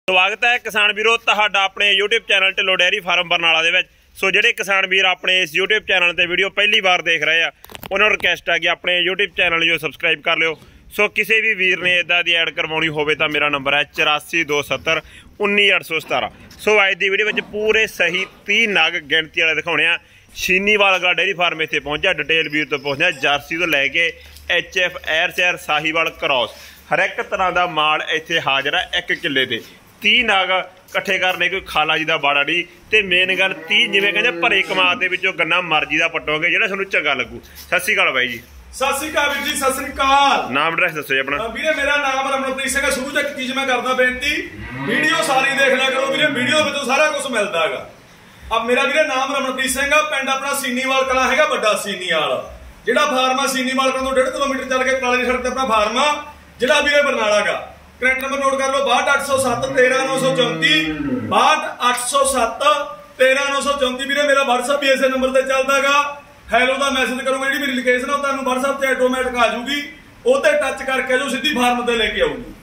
स्वागत है किसान वीरो तुहाडा अपने YouTube channel Dhillon dairy farm Barnala दे विच। सो जिहड़े किसान वीर अपने इस यूट्यूब चैनल ते वीडियो पहली बार देख रहे हैं उन्होंने रिक्वेस्ट है कि अपने यूट्यूब चैनल जो सबसक्राइब कर लियो। सो किसी भी वीर ने इदा दी ऐड करवानी होवे तां मेरा नंबर है 8427 19817। सो अज दी वीडियो में पूरे सही 30 नग गिणती वाले दिखाने आ। छीनीवाल अगला डेयरी फार्म इत्थे पहुंचा डिटेल वीर तो पहुंचा जर्सी तो लैके HF एर शहर साहीवाल क्रॉस हर एक तरह का माल इत्थे हाजिर है। 1 किले के 30 नग इकट्ठे करने कोई खाला जी का बाड़ा नहीं। तो मेन गल 30 जिवें कहंदे भरे कमाद दे विचों गन्ना मर्जी का पट्टोगे जिहड़ा तुहानूं चंगा लगू। सत श्री अकाल बाई जी। सत श्री अकाल वीर जी। सत श्री अकाल। नाम एड्रैस दसो जी अपना। वीरे मेरा नाम रमनप्रीत सिंह है। शुरू तक चीज मैं करदा बेनती वीडियो सारी देख लिया करो वीरे, वीडियो विचों सारा कुछ मिलदा हैगा। अब मेरा वीरे नाम रमनप्रीत सिंह है। पिंड अपना सीनीवाल कला हैगा बड़ा सीनीवाल जिहड़ा फार्मा सीनीवाल कलों 1.5 किलोमीटर चल के काली सड़क ते अपना फार्मा जिला वीरे बरनाला का। करंट नंबर नोट कर लो 62 807 13 934 62 807 13 934। वीरे मेरा WhatsApp भी इस नंबर से चलता है। हैलो का मैसेज करोगे जी मेरी लोकेशन है तुहानूं WhatsApp से ऑटोमैटिक आ जूगी, उसे टच करके जो सीधी फार्म ते लेके आऊगी।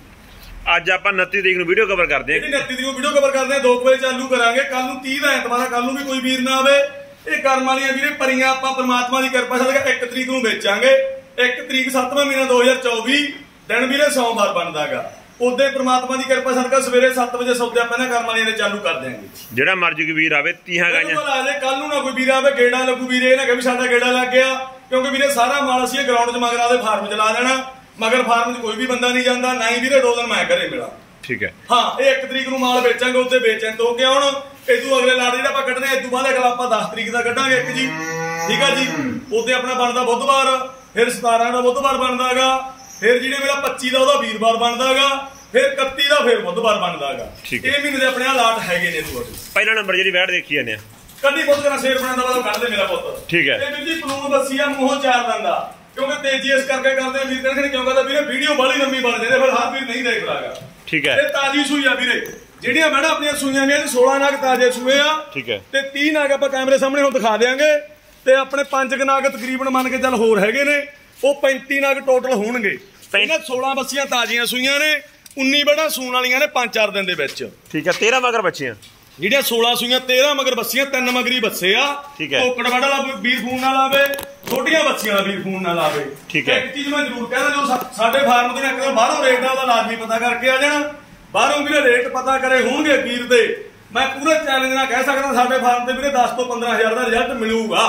अज आप 29 तरीक नूं वीडियो कवर करते हैं। 29 तरीक वीडियो कवर करते हैं 2 बजे चालू करांगे। कल नूं 30 दा एतवार, कल नूं भी कोई वीर ना आवे। ये कर्म वालियां वीरे परियां आपां परमात्मा की किरपा सदका 1 तरीक नूं बेचांगे। 1 तरीक 7वां महीना 2024 दिन वीरे सोमवार बनदा हैगा। उदे परमात्मा की किरपा सदका सवेरे 7 बजे सौदे अपने कर्म वालियां ने चालू कर देंगे। जिहड़ा मर्जी कोई वीर आवे 30 गाइयां आ जाए। कल नूं ना कोई वीर आवे गेड़ा लगू वीरे ना कि साडा गेड़ा लग गया, क्योंकि वीरे सारा माल असीं ग्राउंड च मगरा दे फार्म च ला देना। मगर फार्म च कोई भी बंदा नहीं जाता ना ही वीरे 2 दिन मैं घरे मिला। ठीक है हाँ। ये 1 तरीक नूं माल बेचांगे उसे बेचण तो कि हुण इदू अगले लाड़ जिहड़ा आपां कड्ढने इदू बाद अगला आपां 10 तरीक दा कड्ढांगे एक जी। ठीक है जी। उदे अपना बनदा बुधवार, फिर 17 दा बुधवार बनदा हैगा, फिर जिहड़े मेरा 25 दा ओहदा वीरवार बनदा हैगा, फिर 31 दा फिर बुधवार बनदा हैगा। ये महीने दे अपने लाट हैगे ने। तू पहला नंबर जिहड़ी वैट देखी जाने कदी बहुत करा शेर बनांदा वाला कढ दे मेरा पुੱਤ। ठीक है। ते वीर जी कानून दसिया मूंहों 4 दंदा, क्योंकि तेजी इस करके करदे वीर कहंदे क्यों कहदा वीरे वीडियो बड़ी लंबी बन जांदी फिर हर वीर नहीं देख लागा। ठीक है। ते ताजी सूई आ वीरे ਜਿਹੜੀਆਂ ਮੈਡਮ ਆਪਣੀਆਂ ਸੂਈਆਂ ਨੇ 16 ਨਗ ਤਾਜ਼ੇ ਸੂਏ ਆ। ਠੀਕ ਹੈ। ਤੇ 30 ਨਗ ਆਪਾਂ ਕੈਮਰੇ ਸਾਹਮਣੇ ਹੁਣ ਦਿਖਾ ਦੇਾਂਗੇ। ਤੇ ਆਪਣੇ 5 ਨਗ ਤਕਰੀਬਨ ਮੰਨ ਕੇ ਚੱਲ ਹੋਰ ਹੈਗੇ ਨੇ, ਉਹ 35 ਨਗ ਟੋਟਲ ਹੋਣਗੇ। ਇਹਨਾਂ 16 ਬੱਸੀਆਂ ਤਾਜ਼ੀਆਂ ਸੂਈਆਂ ਨੇ, 19 ਬੜਾ ਸੂਣ ਵਾਲੀਆਂ ਨੇ 5-4 ਦਿਨ ਦੇ ਵਿੱਚ। ਠੀਕ ਹੈ। 13 ਮਗਰ ਬੱਚੀਆਂ ਜਿਹੜੀਆਂ 16 ਸੂਈਆਂ 13 ਮਗਰ ਬੱਸੀਆਂ 3 ਮਗਰੀ ਬੱਸੇ ਆ। ਠੀਕ ਹੈ। ਟੋਕੜ ਵੜ ਵਾਲਾ ਵੀਰ ਫੋਨ ਨਾਲ ਆਵੇ, ਛੋਟੀਆਂ ਬੱਚੀਆਂ ਵਾਲਾ ਵੀਰ ਫੋਨ ਨਾਲ ਆਵੇ। ਠੀਕ ਹੈ। ਇੱਕ ਚੀਜ਼ ਮੈਂ ਜ਼ਰੂਰ ਕਹਿੰਦਾ ਜੋ ਸਾਡੇ ਫਾਰਮ ਤੋਂ ਇੱਕ ਬਾਹਰੋਂ ਰੇਟ ਆ ਉਹਦਾ ਲਾਜ਼ਮੀ ਪਤਾ ਕਰਕੇ ਆ ਜਾਣਾ। ਬਾਹਰੋਂ ਵੀਰੇ ਰੇਟ ਪਤਾ ਕਰੇ ਹੋਣਗੇ ਵੀਰ ਦੇ, ਮੈਂ ਪੂਰੇ ਚੈਲੰਜ ਨਾਲ ਕਹਿ ਸਕਦਾ ਸਾਡੇ ਫਾਰਮ ਤੇ ਵੀਰੇ 10 ਤੋਂ 15,000 ਦਾ ਰਿਜ਼ਲਟ ਮਿਲੂਗਾ।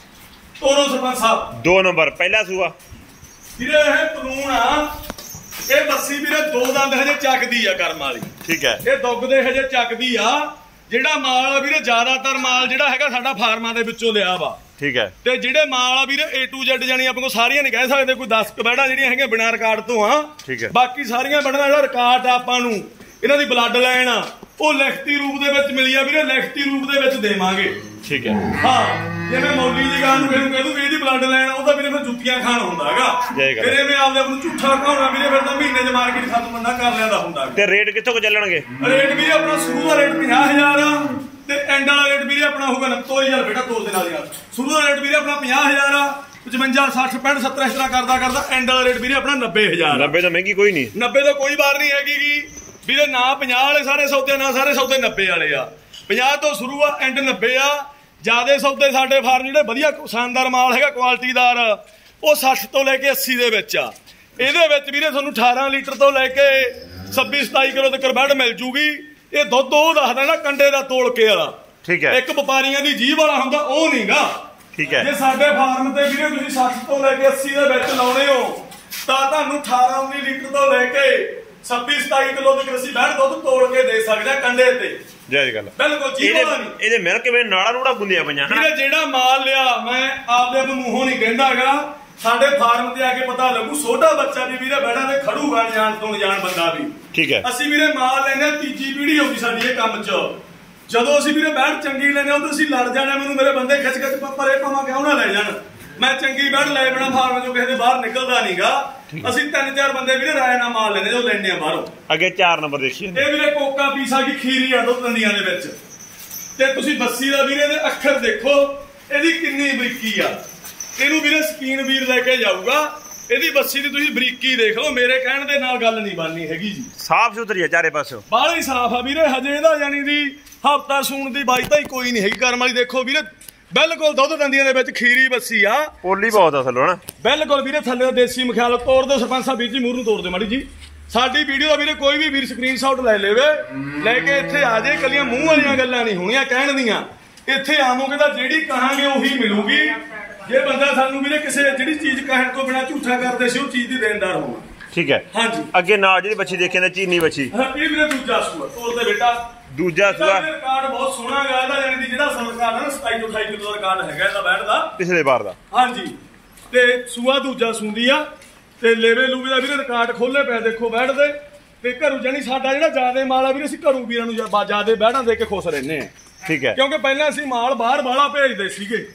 ਤੋਰੋ ਸਰਪੰਚ ਸਾਹਿਬ 2 ਨੰਬਰ ਪਹਿਲਾ ਸੂਆ ਵੀਰੇ ਇਹ ਕਾਨੂੰਨ ਆ। ਇਹ ਬੱਸੀ ਵੀਰੇ 2 ਦੰਦ ਹਜੇ ਚੱਕਦੀ ਆ ਕਰਮ ਵਾਲੀ। ਠੀਕ ਹੈ। ਇਹ ਦੁੱਗ ਦੇ ਹਜੇ ਚੱਕਦੀ ਆ। ਜਿਹੜਾ ਮਾਲ ਆ ਵੀਰੇ ਜ਼ਿਆਦਾਤਰ ਮਾਲ ਜਿਹੜਾ ਹੈਗਾ ਸਾਡਾ ਫਾਰਮਾਂ ਦੇ ਵਿੱਚੋਂ ਲਿਆ ਵਾ। ਠੀਕ ਹੈ। ਤੇ ਜਿਹੜੇ ਮਾਲ ਆ ਵੀਰੇ A to Z ਜਾਨੀ ਆਪਾਂ ਕੋ ਸਾਰੀਆਂ ਨਹੀਂ ਕਹਿ ਸਕਦੇ, ਕੋਈ 10 ਬੈੜਾਂ ਜਿਹੜੀਆਂ ਹੈਗੀਆਂ ਬਿਨਾਂ ਰਿਕਾਰਡ ਤੋਂ ਆ। ਠੀਕ ਹੈ। ਬਾਕੀ ਸਾਰੀਆਂ ਬੈੜਾਂ ਜਿਹੜਾ ਰਿਕਾਰਡ ਆ ਆਪਾਂ ਨੂੰ ਇਹਨਾਂ ਦੀ ਬਲੱਡ ਲਾਈਨ ਆ ਉਹ ਲਿਖਤੀ ਰੂਪ ਦੇ ਵਿੱਚ ਮਿਲੀ ਆ ਵੀਰੇ, ਲਿਖਤੀ ਰੂਪ ਦੇ ਵਿੱਚ ਦੇਵਾਂਗੇ। ਠੀਕ ਹੈ। ਹਾਂ ਜਿਵੇਂ ਮੌਲੀ ਦੀ ਗਾਂ ਨੂੰ ਫਿਰ ਕਹਿ ਦੂ ਵੀ ਇਹਦੀ ਬਲੱਡ ਲਾਈਨ ਉਹਦਾ ਵੀਰੇ ਫਿਰ ਜੁੱਤੀਆਂ ਖਾਣ ਹੁੰਦਾ ਹੈਗਾ। ਫਿਰ ਐਵੇਂ ਆਪਦੇ ਆਪ ਨੂੰ ਝੂਠਾ ਕਹਾਉਣਾ ਵੀਰੇ, ਫਿਰ ਤਾਂ ਮਹੀਨੇ 'ਚ ਮਾਰਕੀਟ ਖਤਮ ਬੰਦਾ ਕਰ ਲਿਆਂਦਾ ਹੁੰਦਾ। ਤੇ ਰੇਟ ਕਿੱਥੋਂ ਕੋ ਚੱਲਣਗੇ? ਰੇਟ ਵੀਰੇ ਆਪਣਾ ਸ਼ੁਰੂ ਦਾ ਰੇਟ 50,000 ਆ ਤੇ ਐਂਡ ਵਾਲਾ ਰੇਟ ਵੀਰੇ ਆਪਣਾ ਹੋਊਗਾ 29,000 ਬੇਟਾ ਤੋਲ ਦੇ ਨਾਲ ਯਾਰ। ਸ਼ੁਰੂ ਦਾ ਰੇਟ ਵੀਰੇ ਆਪਣਾ 50,000 ਆ, 55 60 65 70 ਇਸ ਤਰ੍ਹਾਂ ਕਰਦਾ ਐਂਡ ਵਾਲਾ ਰੇਟ ਵੀਰੇ ਆਪਣਾ 90,000। 90 ਤਾਂ ਮਹਿੰਗੀ ਕੋਈ ਨਹੀਂ, 90 ਤਾਂ ਕੋਈ ਵਾਰ ਨਹੀਂ ਹੈਗੀ ਵੀਰੇ। ਨਾ 50 ਵਾਲੇ ਸਾਰੇ ਸੌਦੇ, ਨਾ ਸਾਰੇ ਸੌਦੇ 90 ਵਾਲੇ ਆ। 50 ਤੋਂ ਸ਼ੁਰੂ ਆ ਐਂਡ 90 ਆ। ਜਿਆਦੇ ਸੌਦੇ ਸਾਡੇ ਫਾਰਮ ਜਿਹੜੇ ਵਧੀਆ ਸ਼ਾਨਦਾਰ ਮਾਲ ਹੈਗਾ ਕੁਆਲਿਟੀਦਾਰ ਉਹ 60 ਤੋਂ ਲੈ ਕੇ 80 ਦੇ ਵਿੱਚ ਆ। ਇਹਦੇ ਵਿੱਚ ਵੀਰੇ ਤੁਹਾਨੂੰ 18 ਲੀਟਰ ਤੋਂ ਲੈ ਕੇ 26-27 ਕਿਲੋ ਤੱਕ ਬੈਡ ਮਿਲ ਜੂਗੀ। ਇਹ ਦੁੱਧ ਉਹ ਦੱਸਦਾ ਨਾ ਕੰਡੇ ਦਾ ਤੋਲ ਕੇ ਵਾਲਾ। ਠੀਕ ਹੈ। ਇੱਕ ਵਪਾਰੀਆਂ ਦੀ ਜੀਭ ਵਾਲਾ ਹੁੰਦਾ ਉਹ ਨਹੀਂਗਾ। ਠੀਕ ਹੈ। ਜੇ ਸਾਡੇ ਫਾਰਮ ਤੇ ਵੀਰੇ ਤੁਸੀਂ 60 ਤੋਂ ਲੈ ਕੇ 80 ਦੇ ਵਿੱਚ ਲਾਉਣੇ ਹੋ ਤਾਂ ਤੁਹਾਨੂੰ 18-19 ਲੀਟਰ ਤੋਂ ਲੈ ਕੇ 26-27 ਕਿਲੋ ਤੱਕ ਅਸੀਂ ਬੈਡ ਦੁੱਧ ਤੋੜ ਕੇ ਦੇ ਸਕਦੇ ਆ ਕੰਡੇ ਤੇ। ਜੈ ਗੱਲ ਬਿਲਕੁਲ ਜੀਭ ਵਾਲਾ ਨਹੀਂ। ਇਹਦੇ ਮਿਲ ਕਿਵੇਂ ਨਾੜਾ ਨੂੜਾ ਗੁੰਦਿਆ ਪਈਆਂ ਵੀਰੇ। ਜਿਹੜਾ ਮਾਲ ਲਿਆ ਮੈਂ ਆਪਦੇ ਮੂੰਹੋਂ ਨਹੀਂ ਕਹਿੰਦਾਗਾ, ਸਾਡੇ ਫਾਰਮ ਤੇ ਆ ਕੇ ਪਤਾ ਲੱਗੂ। ਛੋਟਾ ਬੱਚਾ ਵੀ ਵੀਰੇ ਬੈੜਾਂ ਤੇ ਖੜੂਗਾ, ਜਾਣ ਤੋਂ ਜਾਣ ਬੰਦਾ ਵੀ। ਠੀਕ ਹੈ। ਅਸੀਂ ਵੀਰੇ ਮਾਲ ਲੈਣੇ 3ਜੀ ਪੀੜ੍ਹੀ ਹੋਊਗੀ ਸਾਡੀ ਇਹ ਕੰਮ 'ਚ। ਜਦੋਂ ਅਸੀਂ ਵੀਰੇ ਬੈੜ ਚੰਗੀ ਲੈਣੇ ਉਦੋਂ ਅਸੀਂ ਲੜ ਜਾਣਾ, ਮੈਨੂੰ ਮੇਰੇ ਬੰਦੇ ਖਿੱਚ ਖਿੱਚ ਪਰੇ ਪਾਵਾਂ ਕਿਉਂ ਨਾ ਲੈ ਜਾਣ। ਮੈਂ ਚੰਗੀ ਬੈੜ ਲੈ ਬਿਨਾ ਫਾਰਮ 'ਚੋਂ ਕਿਸੇ ਦੇ ਬਾਹਰ ਨਿਕਲਦਾ ਨਹੀਂਗਾ। ਅਸੀਂ 3-4 ਬੰਦੇ ਵੀਰੇ ਰਾਏ ਨਾਲ ਮਾਲ ਲੈਣੇ ਜੋ ਲੈਣੇ ਆ ਬਾਹਰੋਂ। ਅੱਗੇ 4 ਨੰਬਰ ਦੇਖੀਏ। ਇਹ ਵੀਰੇ ਕੋਕਾ ਪੀਸਾ ਕੀ ਖੀਰੀ ਆ ਦੁੱਧ ਦੰਦੀਆਂ ਦੇ ਵਿੱਚ। ਤੇ ਤੁਸੀਂ ਬੱਸੀ ਦਾ ਵੀਰੇ ਦੇ ਅੱਖਰ ਦੇਖੋ ਇਹਦੀ ਕਿੰਨੀ ਬਰੀਕੀ ਆ। ਇਹਨੂੰ ਵੀਰੇ ਸਕੀਨ ਵੀਰ ਲੈ ਕੇ ਜਾਊਗਾ ਇਹਦੀ ਬੱਸੀ ਦੀ ਤੁਸੀਂ ਬਰੀਕੀ ਦੇਖ ਲਓ, ਮੇਰੇ ਕਹਿਣ ਦੇ ਨਾਲ ਗੱਲ ਨਹੀਂ ਬਣਨੀ ਹੈਗੀ ਜੀ। ਸਾਫ ਸੁਥਰੀ ਹੈ ਚਾਰੇ ਪਾਸੋਂ, ਬਾਹਲੀ ਸਾਫ ਆ ਵੀਰੇ। ਹਜੇ ਇਹਦਾ ਜਾਨੀ ਦੀ ਹਫਤਾ ਸੂਣ ਦੀ ਬਾਈ ਤਾਂ ਕੋਈ ਨਹੀਂ ਹੈਗੀ ਕਰਮ ਵਾਲੀ। ਦੇਖੋ ਵੀਰੇ ਬਿਲਕੁਲ ਦੁੱਧ ਦੰਦੀਆਂ ਦੇ ਵਿੱਚ ਖੀਰੀ ਬੱਸੀ ਆ, ਪੋਲੀ ਬਹੁਤ ਆ ਥੱਲੋਂ ਨਾ ਬਿਲਕੁਲ ਵੀਰੇ। ਥੱਲੇ ਦੇਸੀ ਮਖਿਆਲ ਤੋੜ ਦਿਓ ਸਰਪੰਚ ਸਾਹਿਬ ਵੀਰ ਜੀ, ਮੂਹਰ ਨੂੰ ਤੋੜ ਦਿਓ ਮਾੜੀ ਜੀ। ਸਾਡੀ ਵੀਡੀਓ ਦਾ ਵੀਰੇ ਕੋਈ ਵੀ ਵੀਰ ਸਕਰੀਨਸ਼ਾਟ ਲੈ ਲਵੇ, ਲੈ ਕੇ ਇੱਥੇ ਆ ਜਾਏ। ਕੱਲੀਆਂ ਮੂੰਹ ਵਾਲੀਆਂ ਗੱਲਾਂ ਨਹੀਂ ਹੋਣੀਆਂ ਕਹਿਣ ਦੀਆਂ। ਇੱਥੇ ਆਵੋਗੇ ਤਾਂ ਜਿਹੜੀ ਕਹਾਂਗੇ ਉਹੀ ਮਿਲੂਗੀ। ਜੇ ਬੰਦਾ ਸਾਨੂੰ ਵੀਰੇ ਕਿਸੇ ਜਿਹੜੀ ਚੀਜ਼ ਕਹਿਣ ਤੋਂ ਬਿਨਾ ਝੂਠਾ ਕਰਦੇ ਸੀ, ਉਹ ਚੀਜ਼ ਦੀ ਦੇਣਦਾਰ ਹੋਣਾ। ਠੀਕ ਹੈ। ਹਾਂਜੀ। ਅੱਗੇ ਨਾਲ ਜਿਹੜੀ ਬੱਚੀ ਦੇਖੀ ਜਾਂਦੇ ਚੀਨੀ ਬੱਚੀ, ਇਹ ਵੀਰੇ ਦੂਜਾ ਸੂਆ ਤੋਰ ਦੇ ਬੇਟਾ। ਦੂਜਾ ਸੂਆ ਰਿਕਾਰਡ ਬਹੁਤ ਸੋਹਣਾ ਗਾ ਇਹਦਾ, ਜਾਨੀ ਦੀ ਜਿਹੜਾ ਸਰਕਾਰ ਹੈ ਨਾ 27 ਤੋਂ 28 ਕਿਲੋ ਦਾ ਰਿਕਾਰਡ ਹੈਗਾ ਇਹਦਾ ਬੈਠ ਦਾ ਪਿਛਲੇ ਵਾਰ ਦਾ। ਹਾਂਜੀ। ਤੇ ਸੂਆ ਦੂਜਾ ਸੂੰਦੀ ਆ ਤੇ ਲੇਵੇ ਲੂਵੇ ਦਾ ਵੀਰੇ ਰਿਕਾਰਡ ਖੋਲੇ ਪਏ ਦੇਖੋ ਬੈਠ ਦੇ। ਤੇ ਘਰੋਂ ਜਾਨੀ ਸਾਡਾ ਜਿਹੜਾ ਜ਼ਿਆਦੇ ਮਾਲ ਆ ਵੀਰੇ, ਅਸੀਂ ਘਰੋਂ ਵੀਰਾਂ ਨੂੰ ਜ਼ਿਆਦੇ ਬੈਠਾਂ ਦੇ ਕੇ ਖੁਸ਼ ਰਹਿੰਦੇ ਆ। ਠੀਕ ਹੈ। ਕਿਉਂਕਿ ਪਹਿਲਾਂ ਅਸੀਂ ਮਾਲ ਬਾਹਰ ਬਾਹਲਾ ਭੇਜਦੇ ਸੀਗੇ,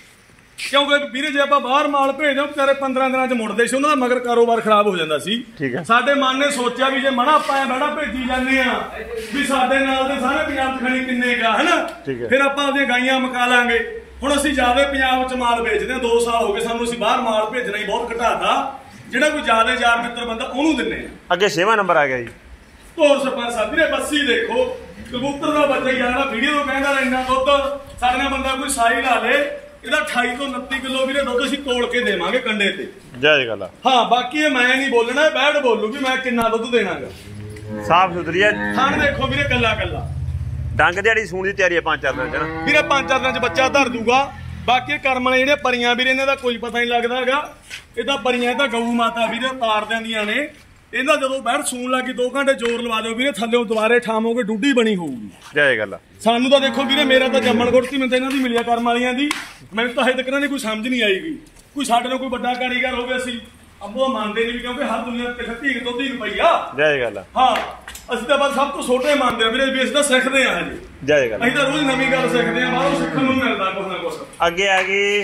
ਕਿਉਂਕਿ ਵੀਰੇ ਜੇ ਆਪਾਂ ਬਾਹਰ ਮਾਲ ਭੇਜਦੇ ਵਿਚਾਰੇ 15 ਦਿਨਾਂ 'ਚ ਮੁੜਦੇ ਸੀ, ਉਹਨਾਂ ਦਾ ਮਗਰ ਕਾਰੋਬਾਰ ਖਰਾਬ ਹੋ ਜਾਂਦਾ ਸੀ। ਠੀਕ ਹੈ। ਸਾਡੇ ਮਨ ਨੇ ਸੋਚਿਆ ਵੀ ਜੇ ਮਣਾ ਆਪਾਂ ਬੈੜਾ ਭੇਜੀ ਜਾਂਦੇ ਆ ਵੀ ਸਾਡੇ ਨਾਲ ਦੇ ਸਾਰੇ ਪੰਜਾਬ 'ਚ ਖਣੀ ਕਿੰਨੇ ਗਾ ਹਨਾ, ਫਿਰ ਆਪਾਂ ਆਪਦੀਆਂ ਗਾਈਆਂ ਮਕਾ ਲਾਂਗੇ। ਹੁਣ ਅਸੀਂ ਜ਼ਿਆਦਾ ਪੰਜਾਬ 'ਚ ਮਾਲ ਵੇਚਦੇ ਆ। 2 ਸਾਲ ਹੋ ਗਏ ਸਾਨੂੰ, ਅਸੀਂ ਬਾਹਰ ਮਾਲ ਭੇਜਣਾ ਹੀ ਬਹੁਤ ਘਟਾਤਾ। ਜਿਹੜਾ ਕੋਈ ਜ਼ਿਆਦਾ ਯਾਰ ਮਿੱਤਰ ਬੰਦਾ ਉਹਨੂੰ ਦਿੰਨੇ ਆ। ਅੱਗੇ 6ਵਾਂ ਨੰਬਰ ਆ ਗਿਆ ਜੀ ਧੋਰ ਸਰਪੰਚ ਸਾਹਿਬ ਵੀਰੇ ਬੱਸੀ ਦੇਖੋ, ਕਬੂਤਰ ਦਾ ਬੱਚਾ ਯਾਰ ਵੀਡੀਓ ਤੋਂ ਕਹਿੰਦਾ ਇੰਨਾ ਦੁੱਧ ਸਾਡੇ ਨਾਲ ਬੰਦਾ ਕੋਈ ਸਾਈ ਲਾ ਲੇ। ਇਹਦਾ 28 ਤੋਂ 29 ਕਿਲੋ ਵੀਰੇ ਦੁੱਧ ਅਸੀਂ ਤੋਲ ਕੇ ਦੇਵਾਂਗੇ ਕੰਡੇ ਤੇ। ਜੈ ਗੱਲ ਆ। ਹਾਂ ਬਾਕੀ ਇਹ ਮੈਂ ਨਹੀਂ ਬੋਲਣਾ, ਬੈਠ ਬੋਲੂ ਵੀ ਮੈਂ ਕਿੰਨਾ ਦੁੱਧ ਦੇਣਾਗਾ। ਸਾਫ ਸੁਥਰੀ ਹੈ। ਥਣ ਦੇਖੋ ਵੀਰੇ ਕੱਲਾ ਕੱਲਾ। ਡੰਗ ਦਿਹਾੜੀ ਸੂਣ ਦੀ ਤਿਆਰੀ ਹੈ 5-4 ਦਿਨਾਂ 'ਚ ਨਾ ਵੀਰੇ 5-4 ਦਿਨਾਂ 'ਚ ਬੱਚਾ ਧਰ ਦੂਗਾ। ਬਾਕੀ ਕਰਮ ਵਾਲੇ ਜਿਹੜੇ ਪਰੀਆਂ ਵੀਰੇ ਇਹਨਾਂ ਦਾ ਕੋਈ ਪਤਾ ਨਹੀਂ ਲੱਗਦਾ ਹੈਗਾ। ਇਹ ਤਾਂ ਪਰੀਆਂ, ਇਹ ਤਾਂ ਗਊ ਮਾਤਾ ਵੀਰੇ ਤਾਰ ਦਿੰਦੀਆਂ ਨੇ। ਇਹਦਾ ਜਦੋਂ ਬੈਠ ਸੂਣ ਲੱਗੀ 2 ਘੰਟੇ ਜ਼ੋਰ ਲਵਾ ਦਿਓ ਵੀਰੇ, ਥੱਲੇ ਦੁਬਾਰੇ ਠਾਮੋਗੇ ਡੁੱਡੀ ਬਣੀ ਹੋਊਗੀ। ਜੈ ਗੱਲ ਆ। ਸਾਨੂੰ ਤਾਂ ਦੇਖੋ ਵੀਰੇ ਮੇਰਾ ਤਾਂ ਜੰਮਣ ਗੁੜਤੀ ਮੈਨੂੰ ਤਾਂ ਇਹਨਾਂ ਦੀ ਮਿਲਿਆ ਕਰਮ ਵਾਲੀਆਂ ਦੀ। ਮੈਨੂੰ ਤਾਂ ਹਜੇ ਤੱਕ ਇਹਨਾਂ ਦੀ ਕੋਈ ਸਮਝ ਨਹੀਂ ਆਈ ਗਈ। ਕੋਈ ਸਾਡੇ ਨਾਲ ਕੋਈ ਵੱਡਾ ਕਾਰੀਗਰ ਹੋਵੇ ਅਸੀਂ ਅੱਬੋ ਮੰਨਦੇ ਨਹੀਂ, ਕਿਉਂਕਿ ਹਰ ਦੁਨੀਆ ਤੇ ਧੀਕ ਤੋਂ ਧੀਕ ਪਈ ਆ। ਜੈ ਗੱਲ ਆ। ਹਾਂ ਅਸੀਂ ਤਾਂ ਬਸ ਸਭ ਤੋਂ ਛੋਟੇ ਮੰਨਦੇ ਆ ਵੀਰੇ, ਵੀ ਅਸੀਂ ਤਾਂ ਸਿੱਖਦੇ ਆ ਹਜੇ। ਜੈ ਗੱਲ। ਅਸੀਂ ਤਾਂ ਰੋਜ਼ ਨਵੀਂ ਗੱਲ ਸਿੱਖਦੇ ਆ, ਬਾਹਰੋਂ ਸਿੱਖਣ ਨੂੰ ਮਿਲਦਾ ਕੁਛ ਨਾ ਕੁਛ। ਅੱਗੇ ਆ ਗਈ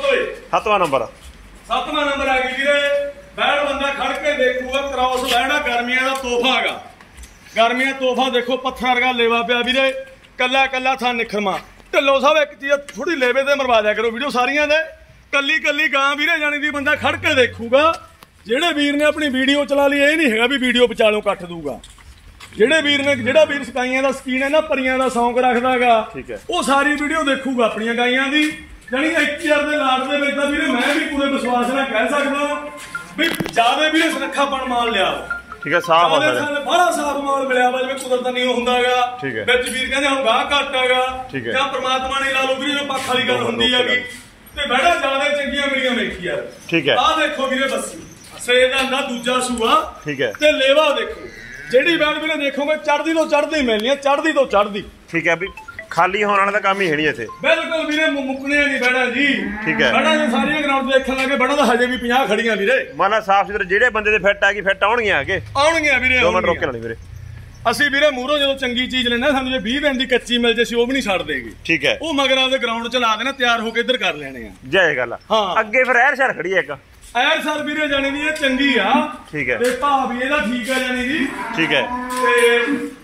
7ਵਾਂ ਨੰਬਰ। 7ਵਾਂ ਨੰਬਰ ਆ ਗਈ ਵੀਰੇ। ਬੈੜ ਬੰਦਾ ਖੜ ਕੇ ਦੇਖੂਗਾ, ਕ੍ਰਾਸ ਬੈੜਾ ਗਰਮੀਆਂ ਦਾ ਤੋਹਫਾ ਹੈਗਾ। ਗਰਮੀਆਂ ਤੋਹਫਾ ਦੇਖੋ, ਪੱਥਰ ਵਰਗਾ ਲੇਵਾ ਪਿਆ ਵੀਰੇ, ਕੱਲਾ ਕੱਲਾ ਥਾਂ ਨਿਖਰਮਾ। ਢਿੱਲੋਂ ਸਾਹਿਬ ਇੱਕ ਚੀਜ਼ ਥੋੜੀ ਲੇਵੇ ਤੇ ਮਰਵਾ ਦਿਆ ਕਰੋ ਵੀਡੀਓ ਸਾਰੀਆਂ ਦੇ। ਕੱਲੀ ਕੱਲੀ ਗਾਂ ਵੀਰੇ ਜਾਣੀ ਦੀ ਬੰਦਾ ਖੜ ਕੇ ਦੇਖੂਗਾ। ਜਿਹੜੇ ਵੀਰ ਨੇ ਆਪਣੀ ਵੀਡੀਓ ਚਲਾ ਲਈ, ਇਹ ਨਹੀਂ ਹੈਗਾ ਵੀ ਵੀਡੀਓ ਵਿਚਾਲੋਂ ਕੱਟ ਦੂਗਾ। ਜਿਹੜੇ ਵੀਰ ਨੇ, ਜਿਹੜਾ ਵੀਰ ਸਕਾਈਆਂ ਦਾ ਸਕੀਨ ਹੈ ਨਾ, ਪਰੀਆਂ ਦਾ ਸ਼ੌਂਕ ਰੱਖਦਾਗਾ, ਉਹ ਸਾਰੀ ਵੀਡੀਓ ਦੇਖੂਗਾ ਆਪਣੀਆਂ ਗਾਈਆਂ ਦੀ। ਜਾਨੀ 1000 ਦੇ ਲਾਟ ਦੇ ਵਿੱਚ ਤਾਂ ਵੀਰੇ ਮੈਂ ਵੀ ਪੂਰੇ ਵਿਸ਼ਵਾਸ ਨਾਲ ਕਹਿ ਸਕਦਾ ਵੀ ਜਿਆਦਾ ਵੀਰੇ ਸੁਰੱਖਾਪਣ ਮਾਲ ਲਿਆ। ਠੀਕ ਹੈ। ਸਾਫ ਆ ਸਾਰੇ ਬੜਾ ਸਾਫ ਮਾਲ ਮਿਲਿਆ ਵਾ, ਜਿਵੇਂ ਕੁਦਰਤ ਨਹੀਂ ਹੁੰਦਾਗਾ। ਵਿੱਚ ਵੀਰ ਕਹਿੰਦੇ ਹੁਣ ਗਾਹ ਘੱਟ ਹੈਗਾ ਜਾਂ ਪ੍ਰਮਾਤਮਾ ਨੇ ਲਾ ਲਓ ਵੀਰੇ, ਪੱਖ ਵਾਲੀ ਗੱਲ ਹੁੰਦੀ ਹੈਗੀ। ਤੇ ਬੜਾ ਜ਼ਿਆਦਾ ਚੰਗੀਆਂ ਮਿਲੀਆਂ ਵੇਖੀ ਯਾਰ। ਠੀਕ ਹੈ। ਆਹ ਦੇਖੋ ਵੀਰੇ ਬੱਸੀ ਸਵੇਰ ਦਾ ਹੁੰਦਾ ਦੂਜਾ ਸੂਆ। ਠੀਕ ਹੈ। ਤੇ ਲੇਵਾ ਦੇਖੋ, ਜਿਹੜੀ ਬੈਡ ਵੀਰੇ ਦੇਖੋਗੇ ਚੜ੍ਹਦੀ ਤੋਂ ਚੜ੍ਹਦੀ ਮਿਲਣੀ ਹੈ, ਚੜ੍ਹਦੀ ਤੋਂ ਚੜ੍ਹਦੀ। ਠੀਕ ਹੈ। ਵੀ ਖਾਲੀ ਹੋਣ ਵਾਲਾ ਤਾਂ ਕੰਮ ਹੀ ਹੈ ਨਹੀਂ ਇੱਥੇ। ਬਿਲਕੁਲ ਵੀਰੇ ਮੁੱਕਣੇ ਨਹੀਂ ਬੈੜਾ ਜੀ। ਠੀਕ ਹੈ। ਬੈੜਾ ਜੇ ਸਾਰੀਆਂ ਗਰਾਊਂਡ ਦੇਖਣ ਲੱਗੇ, ਬੈੜਾ ਤਾਂ ਹਜੇ ਵੀ 50 ਖੜੀਆਂ ਵੀਰੇ। ਮਾਨਾ ਸਾਫ ਸੁਥਰੇ, ਜਿਹੜੇ ਬੰਦੇ ਦੇ ਫਿੱਟ ਆ ਗਈ ਫਿੱਟ ਆਉਣਗੀਆਂ ਅੱਗੇ ਆਉਣਗੀਆਂ ਵੀਰੇ। 2 ਮਿੰਟ ਰੋਕ ਕੇ ਲਾਣੀ ਵੀਰੇ। ਅਸੀਂ ਵੀਰੇ ਮੂਹਰੋਂ ਜਦੋਂ ਚੰਗੀ ਚੀਜ਼ ਲੈਣਾ, ਸਾਨੂੰ ਜੇ 20 ਦਿਨ ਦੀ ਕੱਚੀ ਮਿਲ ਜੇ ਅਸੀਂ ਉਹ ਵੀ ਨਹੀਂ ਛੱਡ ਦੇਗੇ। ਠੀਕ ਹੈ। ਉਹ ਮਗਰ ਆਪਦੇ ਗਰਾਊਂਡ 'ਚ ਲਾ ਦੇਣਾ, ਤਿਆਰ ਹੋ ਕੇ ਇੱਧਰ ਕਰ ਲੈਣੇ ਆ। ਜੈ ਗੱਲ ਆ। ਹਾਂ ਅੱਗੇ ਫਿਰ ਐਰ ਸ਼ਰ ਖੜੀ ਹੈ ਇੱਕ ਐਰ ਸਰ ਵੀਰੇ ਜਾਣੀ ਦੀ ਇਹ ਚੰਗੀ ਆ। ਠੀਕ ਹੈ। ਤੇ ਭਾਅ ਵੀ ਇਹਦਾ ਠੀਕ ਆ ਜਾਣੀ ਦੀ। ਠੀਕ ਹੈ। ਤੇ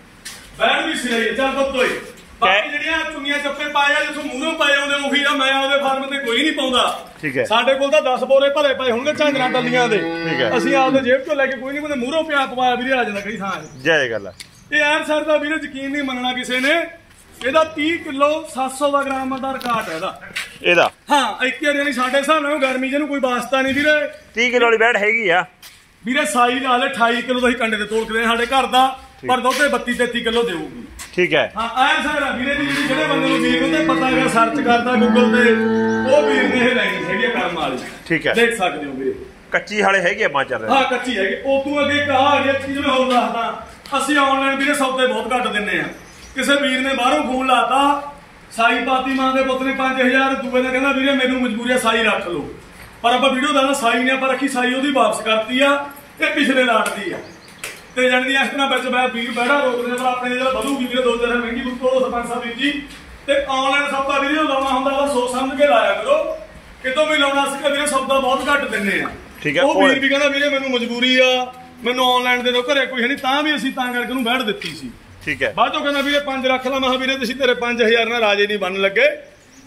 ਬੈਡ ਵੀ ਸਹੀ ਚੱਲ ਬੱਤੋਈ। ਬਾਕੀ ਜਿਹੜੀਆਂ ਚੁੰਨੀਆਂ ਚੱਪੇ ਪਾਏ ਆ, ਜਿੱਥੋਂ ਮੂਹਰੋਂ ਪਾਏ ਆਉਂਦੇ ਉਹੀ ਆ। ਮੈਂ ਆਪਦੇ ਫਾਰਮ ਤੇ ਕੋਈ ਨਹੀਂ ਪਾਉਂਦਾ। ਠੀਕ ਹੈ। ਸਾਡੇ ਕੋਲ ਤਾਂ 10 ਬੋਰੇ ਭਰੇ ਪਏ ਹੋਣਗੇ ਝਾਂਜਰਾਂ ਟੱਲੀਆਂ ਦੇ। ਠੀਕ ਹੈ। ਅਸੀਂ ਆਪਦੇ ਜੇਬ ਚੋਂ ਲੈ ਕੇ ਕੋਈ ਨਹੀਂ, ਕੋਈ ਮੂਹਰੋਂ ਪਿਆ ਪਵਾਇਆ ਵੀਰੇ ਆ ਜਾਂਦਾ ਕਈ ਥਾਂ। ਜੈ ਗੱਲ ਆ। ਇਹ ਐਰ ਸਰ ਦਾ ਵੀਰੇ ਯਕੀਨ ਨਹੀਂ ਮੰਨਣਾ ਕਿਸੇ ਨੇ। ਇਹਦਾ 30 ਕਿਲੋ 700 ਦਾ ਗ੍ਰਾਮ ਦਾ ਰਿਕਾਰਡ ਹੈ ਇਹਦਾ। ਹਾਂ ਇੱਕ ਵਾਰੀ ਸਾਡੇ ਹਿਸਾਬ ਨਾਲ ਗਰਮੀ ਜਿਹਨੂੰ ਕੋਈ ਵਾਸਤਾ ਨਹੀਂ ਵੀਰੇ। 30 ਕਿਲੋ ਵਾਲੀ ਬੈੜ ਹੈਗੀ ਆ ਵੀਰੇ। ਸਾਈ ਲਾ ਲੈ 28 ਕਿਲੋ ਦਾ ਅਸੀਂ ਕੰਡੇ ਤੇ ਤੋਲ ਕੇ ਸਾਡੇ ਘਰ ਦਾ, ਪਰ ਦੁੱਧ 32-33 ਕਿਲੋ ਦੇਊਗੀ। ਠੀਕ ਹੈ। ਹਾਂ ਐ ਸਰ ਵੀਰੇ ਦੀ ਜਿਹੜੇ ਬੰਦੇ ਨੂੰ ਵੀਰ ਹੁੰਦੇ ਪਤਾ ਹੈਗਾ, ਸਰਚ ਕਰਦਾ ਗੂਗਲ ਤੇ, ਉਹ ਵੀਰ ਨੇ ਇਹ ਲੈਣੀ ਹੈਗੀ ਕਰਮ ਵਾਲੀ। ਠੀਕ ਹੈ। ਦੇਖ ਸਕਦੇ ਹੋ ਵੀਰੇ ਕੱਚੀ ਹਾਲੇ ਹੈਗੀ ਆ 5-4 ਦਿਨ। ਹਾਂ ਕੱਚੀ ਹੈਗੀ। ਉਦੋਂ ਅੱਗੇ ਕਹਾ ਅਗੇ ਚੀਜ਼ ਮੈਂ ਹੋਰ ਦੱਸਦਾ, ਅਸੀਂ ਆਨਲਾਈਨ ਵੀਰੇ ਸੌਦੇ ਬਹੁਤ ਘੱਟ ਦਿੰਨੇ ਆ। ਕਿਸੇ ਵੀਰ ਨੇ ਬਾਹਰੋਂ ਫੋਨ ਲਾਤਾ, ਸਾਈ ਪਾਤੀ ਮਾਂ ਦੇ ਪੁੱਤ ਨੇ 5000, ਦੂਏ ਨੇ ਕਹਿੰਦਾ ਵੀਰੇ ਮੈਨੂੰ ਮਜਬੂਰੀ ਆ ਸਾਈ ਰੱਖ ਲਓ। ਪਰ ਆਪਾਂ ਵੀਡੀਓ ਦਾ ਸਾਈ ਨੇ ਆਪਾਂ ਰੱਖੀ, ਸਾਈ ਉਹਦੀ ਵਾਪਸ ਕਰਤੀ ਆ। ਇਹ ਪਿਛਲੇ ਲਾਟ ਦੀ ਆ। ਤੇ ਜਾਣੀ ਦੀ ਇਸ ਤਰ੍ਹਾਂ ਵਿੱਚ ਮੈਂ ਵੀਰ ਬੈੜਾ ਰੋਕਦੇ ਪਰ ਆਪਣੇ ਜਿਹੜਾ ਵਧੂਗੀ ਵੀਰੇ 2000 ਮਹਿੰਗੀ ਬੁੱਕੋ ਸਰਪੰਚ ਸਾਹਿਬ ਵੀਰ ਜੀ। ਤੇ ਆਨਲਾਈਨ ਸੌਦਾ ਵੀਡੀਓ ਲਾਉਣਾ ਹੁੰਦਾ ਤਾਂ ਸੋਚ ਸਮਝ ਕੇ ਲਾਇਆ ਕਰੋ। ਕਿਤੋਂ ਵੀ ਲਾਉਣਾ ਸੀ ਵੀਰੇ ਸੌਦਾ ਬਹੁਤ ਘੱਟ ਦਿੰਨੇ ਆ। ਠੀਕ ਹੈ। ਉਹ ਵੀਰ ਵੀ ਕਹਿੰਦਾ ਵੀਰੇ ਮੈਨੂੰ ਮਜਬੂਰੀ ਆ, ਮੈਨੂੰ ਆਨਲਾਈਨ ਦੇ ਦਿਓ, ਘਰੇ ਕੋਈ ਹੈ ਨਹੀਂ, ਤਾਂ ਵੀ ਅਸੀਂ ਤਾਂ ਕਰਕੇ ਉਹਨੂੰ ਬੈਠ ਦਿੱਤੀ ਸੀ। ਠੀਕ ਹੈ। ਬਾਅਦ ਚੋਂ ਕਹਿੰਦਾ ਵੀਰੇ 5 ਰੱਖ ਲਾ। ਮੈਂ ਵੀਰੇ ਤੁਸੀਂ ਤੇਰੇ 5000 ਨਾਲ ਰਾਜੇ ਨਹੀਂ ਬਣ ਲੱਗੇ।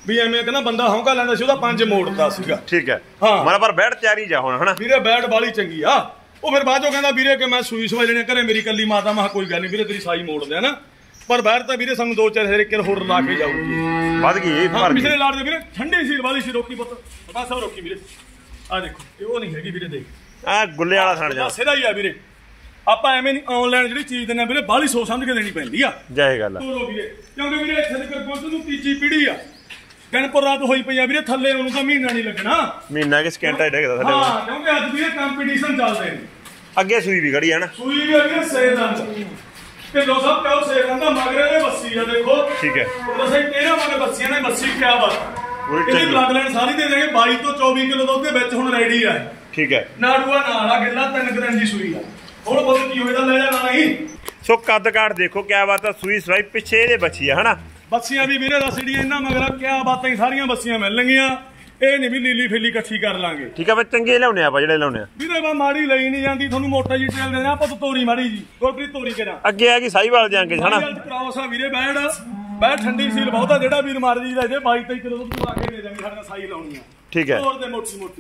ਵੀ ਐਵੇਂ ਕਹਿੰਦਾ ਬੰਦਾ ਹੌਂਕਾ ਲੈਂਦਾ ਸੀ ਉਹਦਾ 5 ਮੋੜਦਾ ਸੀਗਾ। ਠੀਕ ਹੈ ਹਾਂ ਮਤਲਬ ਪਰ ਬੈਠ ਤਿਆਰੀ ਜਾ ਹੁਣ ਹਨਾ ਵੀਰੇ ਬੈਠ ਵਾਲੀ ਚੰਗੀ ਆ। ਉਹ ਫਿਰ ਬਾਅਦ ਚੋਂ ਕਹਿੰਦਾ ਵੀਰੇ ਕਿ ਮੈਂ ਸੂਈ ਸਵਾਈ ਲੈਣੀ ਘਰੇ ਮੇਰੀ ਕੱਲੀ ਮਾਤਾ। ਮੈਂ ਕੋਈ ਗੱਲ ਨਹੀਂ ਵੀਰੇ ਤੇਰੀ ਸਾਈ ਮੋੜ ਲਿਆ ਨਾ ਪਰ ਬਾਹਰ ਤਾਂ ਵੀਰੇ ਸਾਨੂੰ 2-4 ਹਜ਼ਾਰ ਹੋਰ ਲਾ ਕੇ ਜਾਊਗੀ ਵੱਧ ਗਈ ਪਿਛਲੇ ਲਾੜ ਦੇ ਵੀਰੇ ਠੰਡੀ ਸੀ ਵਾਲੀ ਸੀ ਰੋਕੀ ਪੁੱਤ ਬਸ ਉਹ ਰੋਕੀ ਵੀਰੇ ਆ ਦੇਖੋ ਇਹ ਉਹ ਨਹੀਂ ਹੈਗੀ ਵੀਰੇ ਦੇਖ ਆ ਗੁੱਲੇ ਵਾਲਾ ਸਣ ਜਾ ਸਿਰਾ ਹੀ ਆ ਵੀਰੇ। ਆਪਾਂ ਐਵੇਂ ਨਹੀਂ ਆਨਲਾਈਨ ਜਿਹੜੀ ਚੀਜ਼ ਦਿੰਦੇ ਵੀਰੇ ਬਾਹਲੀ ਸੋਚ ਸਮਝ ਕੇ ਦੇਣੀ ਪੈਂਦੀ ਆ। ਜਾਏ ਗੱਲ ਤੋਰੋ ਵੀਰੇ ਕਿਉਂਕਿ ਵੀਰੇ ਇੱਥੇ ਤੱਕ ਪਹੁੰਚਣ ਨੂੰ ਤੀਜੀ ਪੀੜੀ ਆ। ਗਣਪੁਰ ਰਾਤ ਹੋਈ ਪਈ ਆ ਵੀਰੇ ਥੱਲੇ ਉਹਨੂੰ ਤਾਂ ਮਹੀਨਾ ਨਹੀਂ ਲੱਗਣਾ ਮਹੀਨਾ ਕਿ ਸਕਿੰਟਾ ਹੀ ਡੇਗਦਾ ਥੱਲੇ ਹਾਂ ਕਿਉਂਕਿ ਅੱਜ ਵੀਰੇ ਕੰਪੀਟੀਸ਼ਨ ਚੱਲਦੇ ਨੇ। ਅੱਗੇ ਸੂਈ ਵੀ ਖੜੀ ਹੈ ਨਾ ਸੂਈ ਵੀ ਅੱਗੇ ਸੇਦਾਂ ਤੇ ਲੋ ਸਭ ਕਾਉ ਸੇਦਾਂ ਦਾ ਮਗਰੇ ਦੇ ਬੱਸੀ ਆ ਦੇਖੋ। ਠੀਕ ਹੈ ਦੱਸੇ 13 ਮਗਰ ਬੱਸੀਆਂ ਨੇ ਬੱਸੀ ਕਿਆ ਬਾਤ ਇਹਦੀ ਬਲੱਡ ਲਾਈਨ ਸਾਰੀ ਦੇ ਦੇਗੇ 22 ਤੋਂ 24 ਕਿਲੋ ਦੁੱਧ ਦੇ ਵਿੱਚ ਹੁਣ ਰੈਡੀ ਆ। ਠੀਕ ਹੈ ਨਾੜੂਆ ਨਾਲ ਆ ਗਿੱਲਾ 3 ਦਿਨ ਦੀ ਸੂਈ ਆ। ਹੁਣ ਬਹੁਤ ਕੀ ਹੋਏਗਾ ਲੈ ਜਾਣਾ ਨਹੀਂ। ਸੋ ਕੱਦ ਕਾਠ ਦੇਖੋ ਕਿਆ ਬਾਤ ਆ ਸੂਈ ਸਵਾਈ ਪਿੱਛੇ ਇਹਦੇ ਬੱਚੀ ਆ ਹਨਾ ਬੱਸੀਆਂ ਵੀ ਵੀਰੇ ਰਸੜੀਆਂ ਇਹਨਾਂ ਮਗਰ ਕਿਆ ਬਾਤਾਂ ਸਾਰੀਆਂ ਬੱਸੀਆਂ ਮਿਲਣਗੀਆਂ। ਇਹ ਨਹੀਂ ਵੀ ਲੀਲੀ ਫੇਲੀ ਇਕੱਠੀ ਕਰ ਲਾਂਗੇ। ਠੀਕ ਹੈ ਬਈ ਚੰਗੇ ਲਿਆਉਣੇ ਆਪਾਂ ਜਿਹੜੇ ਲਿਆਉਣੇ ਆ ਵੀਰੇ ਮੈਂ ਮਾੜੀ ਲਈ ਨਹੀਂ ਜਾਂਦੀ ਤੁਹਾਨੂੰ ਮੋਟਾ ਜੀ ਟੇਲ ਦੇਣਾ ਆਪਾਂ ਤੋਰੀ ਮਾੜੀ ਜੀ ਗੁਰਪ੍ਰੀਤ ਤੋਰੀ ਕਰਾਂ ਅੱਗੇ ਆ ਗਈ ਸਾਈਵਾਲ ਜਾਂਗੇ ਹਨਾ ਕ੍ਰਾਸ ਆ ਵੀਰੇ ਬੈਠ ਠੰਡੀ ਸੀਲ ਬਹੁਤਾ ਜਿਹੜਾ ਵੀਰ ਮਾਰਦੀ ਲੈ ਜੇ 22-23 ਕਿਲੋ ਦੁੱਧ ਲਾ ਕੇ ਦੇ ਦਾਂਗੇ ਸਾਡੇ ਨਾਲ ਸਾਈ ਲਾਉਣੀ ਆ। ਠੀਕ ਹੈ ਤੋਰ ਦੇ ਮੋਟੀ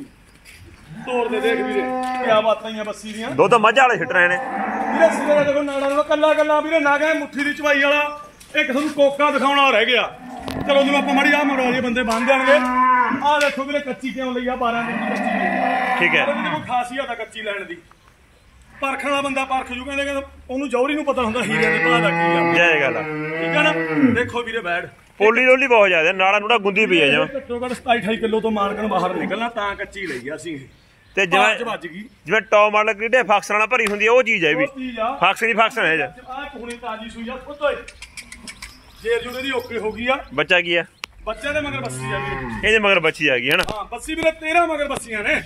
ਤੋਰ ਦੇ ਦੇਖ ਵੀਰੇ ਕਿਆ ਬਾਤਾਂ ਹੀ ਆ ਬੱਸੀ ਦੀਆਂ ਦੋ ਤਾਂ ਮੱਝ ਵਾਲੇ ਛਿੱਟ ਰਹੇ ਨੇ ਵੀਰੇ ਸਿਰੇ ਦੇਖੋ ਨਾੜਾ ਨਾਲ ਕੱਲਾ ਵੀਰੇ ਨਾ ਗਏ ਮੁੱਠੀ ਦੀ ਚਵਾਈ ਵਾਲਾ ਇੱਕ ਤੁਹਾਨੂੰ ਕੋਕਾ ਦਿਖਾਉਣਾ ਰਹਿ ਗਿਆ। ਚਲੋ ਜਦੋਂ ਆਪਾਂ ਮਾੜੀ ਆ ਮਰਵਾ ਜੀ ਬੰਦੇ ਬੰਨ ਦੇਣਗੇ। ਆਹ ਦੇਖੋ ਵੀਰੇ ਕੱਚੀ ਕਿਉਂ ਲਈ ਆ 12 ਦਿਨ ਦੀ ਕੱਚੀ ਲਈ। ਠੀਕ ਹੈ ਕੋਈ ਖਾਸੀਅਤ ਆ ਕੱਚੀ ਲੈਣ ਦੀ ਪਰਖਣ ਵਾਲਾ ਬੰਦਾ ਪਰਖ ਜੂ ਕਹਿੰਦੇ ਉਹਨੂੰ ਜੌਹਰੀ ਨੂੰ ਪਤਾ ਹੁੰਦਾ ਹੀਰੇ ਦੇ ਭਾਅ ਦਾ ਕੀ ਆ। ਜੈ ਗੱਲ ਠੀਕ ਆ ਨਾ ਦੇਖੋ ਵੀਰੇ ਬੈਠ ਪੋਲੀ ਡੋਲੀ ਬਹੁਤ ਜ਼ਿਆਦਾ ਨਾੜਾ ਨੂੜਾ ਗੁੰਦੀ ਪਈ ਆ ਜਿਵੇਂ ਘੱਟੋ ਘੱਟ 27-28 ਕਿਲੋ ਤੋਂ ਮਾਰਕਣ ਬਾਹਰ ਨਿਕਲਣਾ ਤਾਂ ਕੱਚੀ ਲਈ ਆ ਅਸੀਂ ਤੇ ਜਿਵੇਂ ਟੌਪ ਮਾਡਲ ਕਿਹੜੇ ਫਾਕਸਰਾਂ ਨਾਲ ਭਰੀ ਹੁੰਦੀ ਆ ਉਹ ਚੀਜ਼ ਹੈ ਵੀ ਫਾਕਸਰ ਦੀ ਫਾਕਸਰ ਹੈ ਜਾ ਆ ਹੁਣੀ ਤਾਜੀ ਸੂਈ ਆ ਪੁੱਤੋਏ ਜੇਰ ਜੁੜੇ ਦੀ ਓਕੇ ਹੋ ਗਈ ਆ। ਬੱਚਾ ਕੀ ਆ ਬੱਚੇ ਦੇ ਮਗਰ ਬੱਸੀ ਆ ਵੀਰੇ ਇਹਦੇ ਮਗਰ ਬੱਚੀ ਆ ਗਈ ਹੈ ਨਾ ਹਾਂ ਬੱਸੀ ਵੀਰੇ 13 ਮਗਰ ਬੱਸੀਆਂ ਨੇ।